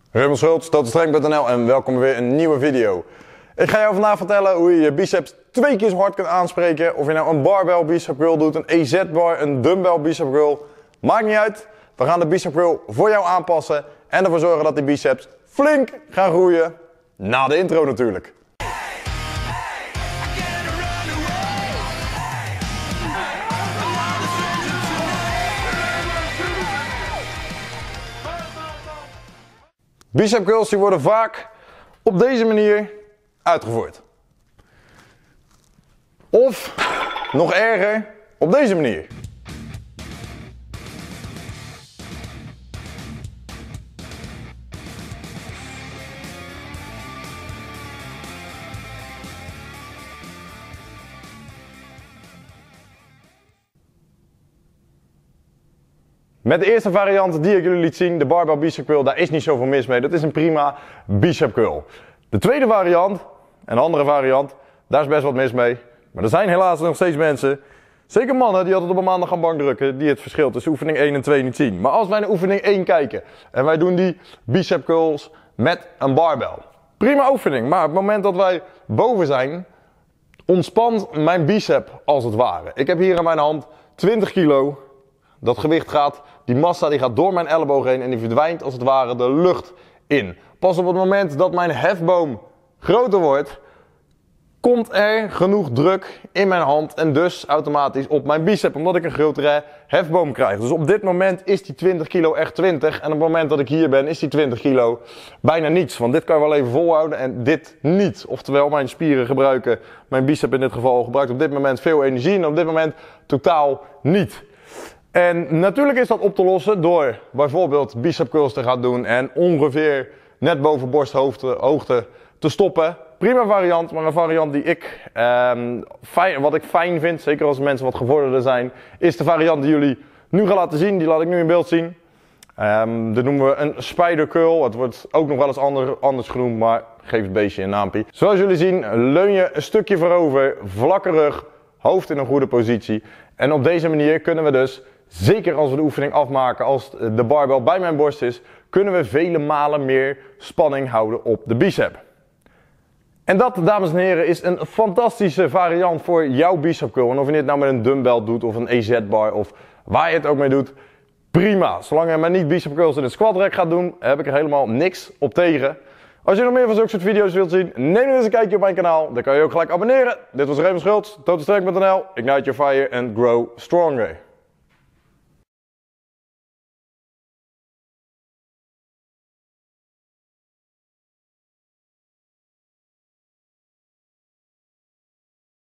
Raymond Schultz, totalstrength.nl en welkom weer een nieuwe video. Ik ga jou vandaag vertellen hoe je je biceps 2 keer zo hard kunt aanspreken. Of je nou een barbell bicep curl doet, een EZ-bar, een dumbbell bicep curl. Maakt niet uit, we gaan de bicep curl voor jou aanpassen. En ervoor zorgen dat die biceps flink gaan groeien. Na de intro natuurlijk. Bicep curls die worden vaak op deze manier uitgevoerd. Of, nog erger, op deze manier. Met de eerste variant die ik jullie liet zien, de barbell bicep curl, daar is niet zoveel mis mee. Dat is een prima bicep curl. De tweede variant, een andere variant, daar is best wat mis mee. Maar er zijn helaas nog steeds mensen, zeker mannen, die altijd op een maandag gaan bankdrukken, die het verschil tussen oefening 1 en 2 niet zien. Maar als wij naar oefening 1 kijken en wij doen die bicep curls met een barbell. Prima oefening, maar op het moment dat wij boven zijn, ontspant mijn bicep als het ware. Ik heb hier in mijn hand 20 kilo. Dat gewicht gaat, die massa die gaat door mijn elleboog heen en die verdwijnt als het ware de lucht in. Pas op het moment dat mijn hefboom groter wordt, komt er genoeg druk in mijn hand en dus automatisch op mijn bicep, omdat ik een grotere hefboom krijg. Dus op dit moment is die 20 kilo echt 20 en op het moment dat ik hier ben is die 20 kilo bijna niets. Want dit kan je wel even volhouden en dit niet. Oftewel mijn spieren gebruiken, mijn bicep in dit geval gebruikt op dit moment veel energie en op dit moment totaal niet. En natuurlijk is dat op te lossen door bijvoorbeeld bicep curls te gaan doen en ongeveer net boven borsthoogte te stoppen. Prima variant, maar een variant die wat ik fijn vind, zeker als mensen wat gevorderder zijn, is de variant die jullie nu gaan laten zien. Die laat ik nu in beeld zien. Dat noemen we een spider curl. Het wordt ook nog wel eens anders genoemd, maar geef het beestje een naampje. Zoals jullie zien leun je een stukje voorover, vlakke rug, hoofd in een goede positie. En op deze manier kunnen we dus, zeker als we de oefening afmaken, als de barbell bij mijn borst is, kunnen we vele malen meer spanning houden op de bicep. En dat, dames en heren, is een fantastische variant voor jouw bicep curl. En of je dit nou met een dumbbell doet of een EZ-bar of waar je het ook mee doet, prima. Zolang je maar niet bicep curls in een squat rack gaat doen, heb ik er helemaal niks op tegen. Als je nog meer van zulke soort video's wilt zien, neem dan eens een kijkje op mijn kanaal. Dan kan je ook gelijk abonneren. Dit was Raymond Schultz, totalstrength.nl. Ignite your fire and grow stronger.